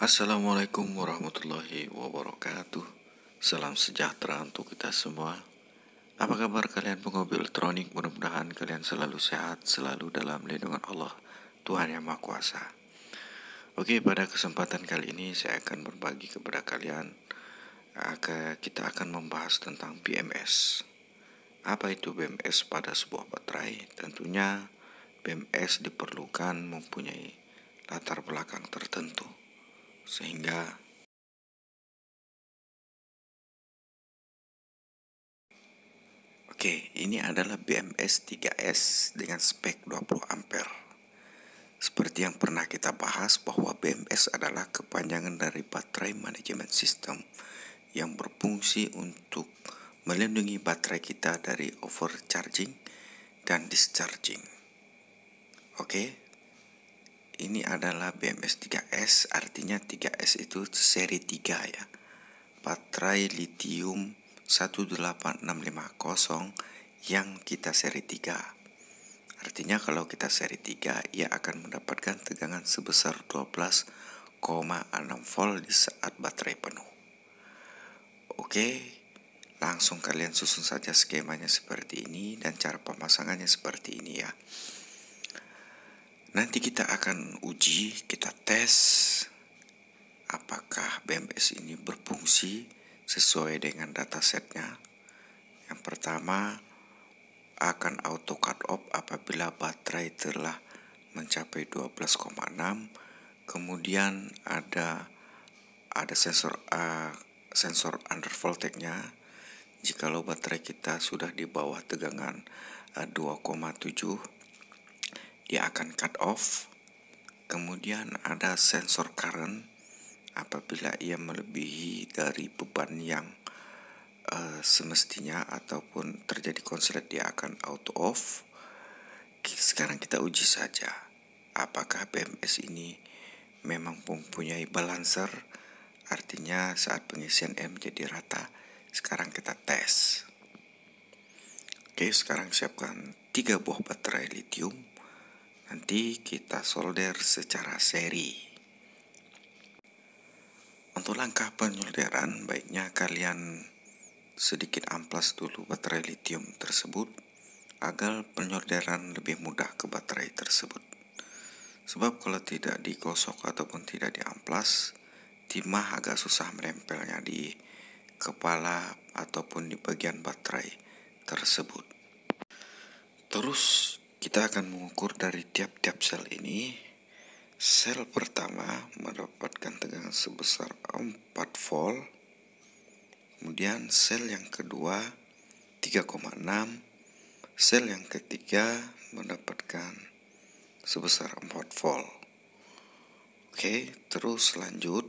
Assalamualaikum warahmatullahi wabarakatuh. Salam sejahtera untuk kita semua. Apa kabar kalian pengobi elektronik? Mudah-mudahan kalian selalu sehat, selalu dalam lindungan Allah, Tuhan Yang Maha Kuasa. Oke, pada kesempatan kali ini saya akan berbagi kepada kalian. Kita akan membahas tentang BMS. Apa itu BMS pada sebuah baterai? Tentunya BMS diperlukan mempunyai latar belakang tertentu, sehingga ini adalah BMS 3S dengan spek 20 ampere. Seperti yang pernah kita bahas bahwa BMS adalah kepanjangan dari Battery Management System yang berfungsi untuk melindungi baterai kita dari overcharging dan discharging. Ini adalah BMS 3S, artinya 3S itu seri 3 ya. Baterai lithium 18650 yang kita seri 3. Artinya kalau kita seri 3, ia akan mendapatkan tegangan sebesar 12,6 volt di saat baterai penuh. Langsung kalian susun saja skemanya seperti ini dan cara pemasangannya seperti ini ya. Nanti kita akan uji, kita tes apakah BMS ini berfungsi sesuai dengan datasetnya. Yang pertama, akan auto cut off apabila baterai telah mencapai 12,6. Kemudian ada sensor under voltage-nya. Jikalau baterai kita sudah di bawah tegangan 2,7, dia akan cut off. Kemudian ada sensor current. Apabila ia melebihi dari beban yang semestinya ataupun terjadi konslet, dia akan auto off. Sekarang kita uji saja apakah BMS ini memang mempunyai balancer, artinya saat pengisian menjadi rata. Sekarang kita tes. Sekarang siapkan 3 buah baterai lithium. Nanti kita solder secara seri. Untuk langkah penyolderan, baiknya kalian sedikit amplas dulu baterai lithium tersebut agar penyolderan lebih mudah ke baterai tersebut. Sebab kalau tidak digosok ataupun tidak diamplas, timah agak susah menempelnya di kepala ataupun di bagian baterai tersebut. Terus kita akan mengukur dari tiap-tiap sel ini. Sel pertama mendapatkan tegangan sebesar 4 volt. Kemudian sel yang kedua 3,6. Sel yang ketiga mendapatkan sebesar 4 volt. Terus lanjut.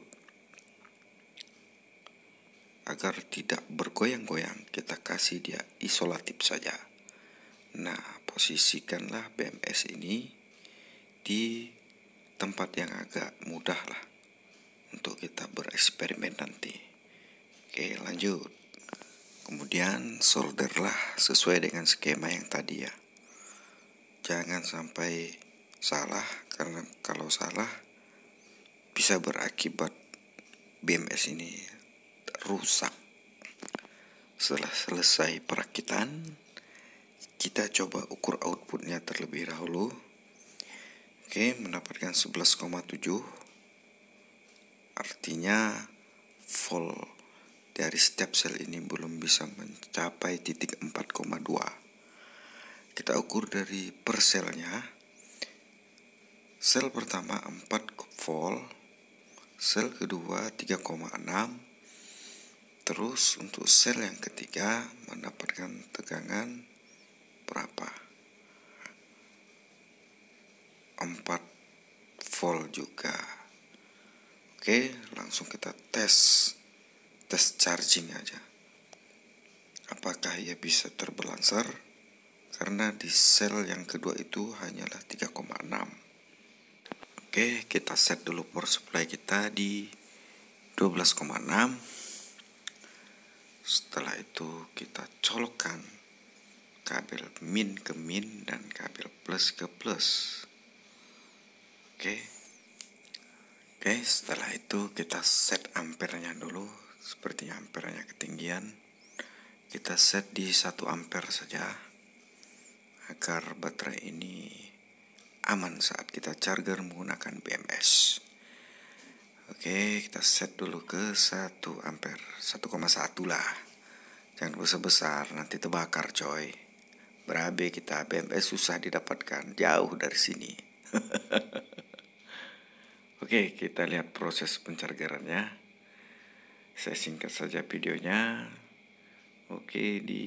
Agar tidak bergoyang-goyang, kita kasih dia isolatif saja. Nah, posisikanlah BMS ini di tempat yang agak mudah lah untuk kita bereksperimen nanti. Lanjut. Kemudian solderlah sesuai dengan skema yang tadi ya. Jangan sampai salah, karena kalau salah bisa berakibat BMS ini rusak. Setelah selesai perakitan, kita coba ukur outputnya terlebih dahulu. Mendapatkan 11,7. Artinya volt dari setiap sel ini belum bisa mencapai titik 4,2. Kita ukur dari per selnya. Sel pertama 4 volt, sel kedua 3,6. Terus untuk sel yang ketiga mendapatkan tegangan berapa? 4 volt juga. Langsung kita tes charging aja. Apakah ia bisa terbalancer? Karena di sel yang kedua itu hanyalah 3,6. Kita set dulu power supply kita di 12,6. Setelah itu kita colokkan kabel min ke min dan kabel plus ke plus. Oke, setelah itu kita set ampernya dulu. Seperti ampernya ketinggian, kita set di 1 ampere saja agar baterai ini aman saat kita charger menggunakan BMS. Oke, kita set dulu ke 1 ampere, 1,1 lah. Jangan besar-besar, nanti terbakar coy. Berabe kita, BMS susah didapatkan, jauh dari sini. Oke, kita lihat proses penchargerannya. Saya singkat saja videonya. Oke, di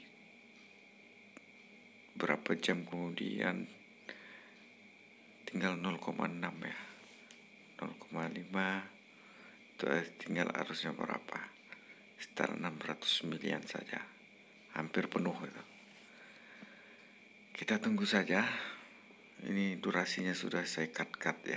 berapa jam kemudian tinggal 0,6 ya, 0,5 itu tinggal arusnya berapa, sekitar 600 milian saja, hampir penuh itu. Kita tunggu saja. Ini durasinya sudah saya cut ya.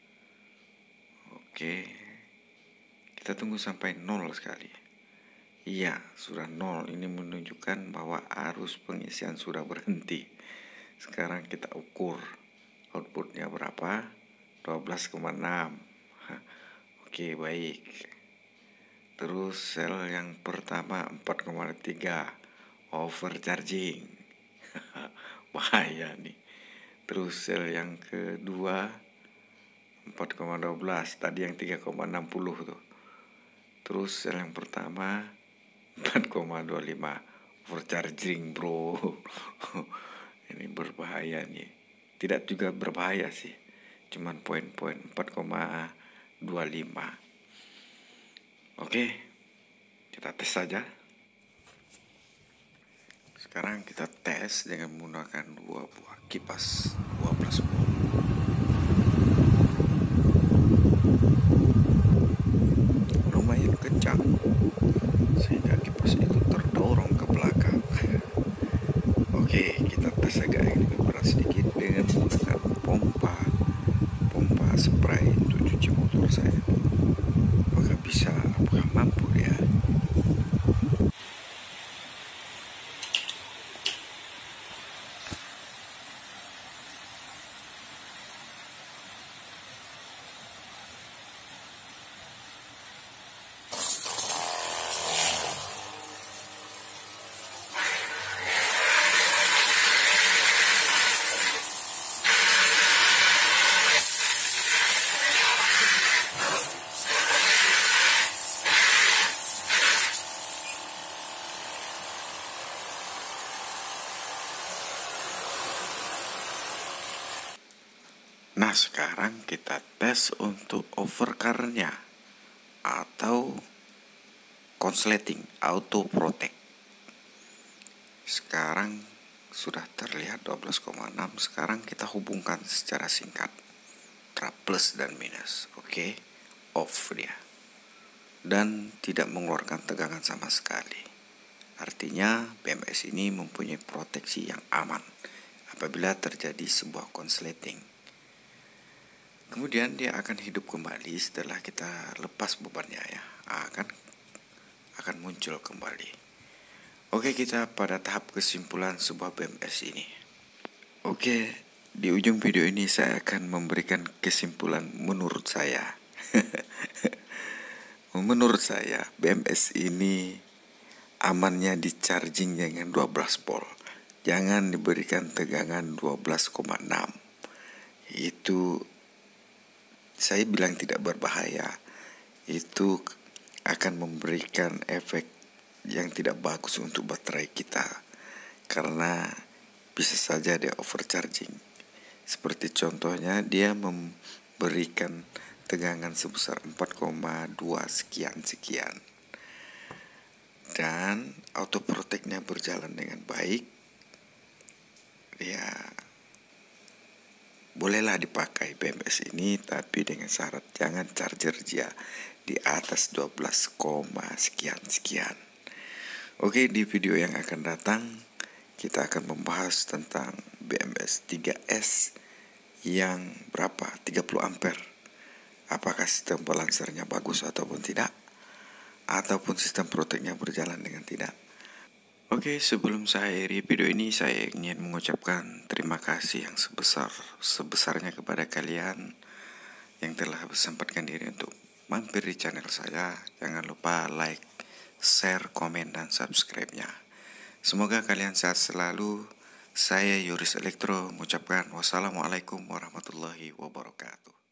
Oke, kita tunggu sampai 0 sekali. Iya, sudah 0. Ini menunjukkan bahwa arus pengisian sudah berhenti. Sekarang kita ukur outputnya berapa, 12,6. Oke, baik. Terus sel yang pertama 4,3 overcharging. Bahaya nih. Terus sel yang kedua 4,12, tadi yang 3,60 tuh. Terus sel yang pertama 4,25 overcharging bro. Ini berbahaya nih. Tidak juga berbahaya sih, cuman poin-poin 4,25. Oke, kita tes saja. Sekarang kita tes dengan menggunakan 2 buah kipas 12 volt. Lumayan kencang sehingga kipas itu terdorong ke belakang. Oke, kita tes agak lebih berat sedikit dengan menggunakan pompa spray untuk cuci motor saya. Apakah bisa, apakah mampu dia? Nah, sekarang kita tes untuk overcurrent-nya atau consulating auto protect. Sekarang sudah terlihat 12,6. Sekarang kita hubungkan secara singkat trap plus dan minus. Oke, off dia dan tidak mengeluarkan tegangan sama sekali. Artinya BMS ini mempunyai proteksi yang aman apabila terjadi sebuah konsleting. Kemudian dia akan hidup kembali setelah kita lepas bebannya ya. Akan muncul kembali. Oke, kita pada tahap kesimpulan sebuah BMS ini. Oke, di ujung video ini saya akan memberikan kesimpulan menurut saya. Menurut saya BMS ini amannya di charging dengan 12 volt. Jangan diberikan tegangan 12,6. Itu saya bilang tidak berbahaya. Itu akan memberikan efek yang tidak bagus untuk baterai kita, karena bisa saja dia overcharging. Seperti contohnya dia memberikan tegangan sebesar 4,2 sekian dan auto protect-nya berjalan dengan baik. Ya, bolehlah dipakai BMS ini, tapi dengan syarat jangan charger dia di atas 12, sekian. Oke, di video yang akan datang kita akan membahas tentang BMS 3S yang berapa? 30 ampere. Apakah sistem balancernya bagus ataupun tidak? Ataupun sistem protectnya berjalan dengan tidak? Oke, sebelum saya akhiri video ini, saya ingin mengucapkan terima kasih yang sebesar-besarnya kepada kalian yang telah bersempatkan diri untuk mampir di channel saya. Jangan lupa like, share, komen, dan subscribe-nya. Semoga kalian sehat selalu. Saya Yoris Elektro mengucapkan wassalamualaikum warahmatullahi wabarakatuh.